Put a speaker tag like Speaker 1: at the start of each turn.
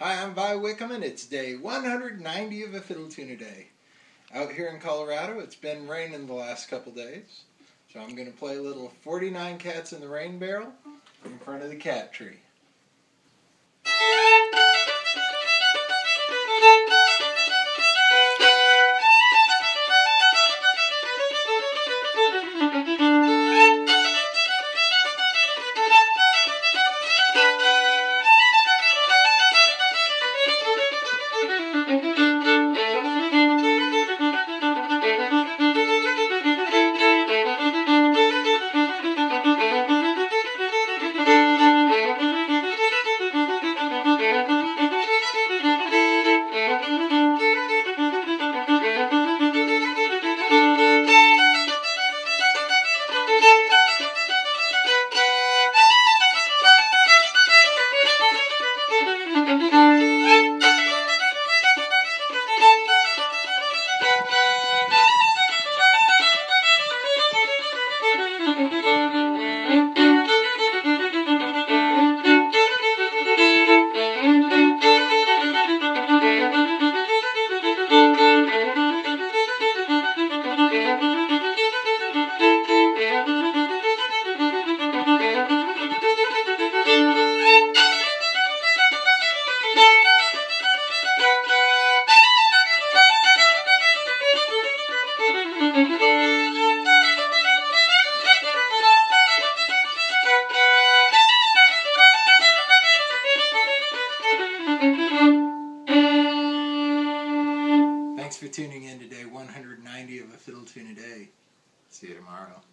Speaker 1: Hi, I'm Vi Wickham, and it's day 190 of A Fiddle Tune a Day. Out here in Colorado, it's been raining the last couple days, so I'm going to play a little 49 Cats in the Rainbarrel in front of the cat tree. Thanks for tuning in to day 190 of A Fiddle Tune a Day. See you tomorrow.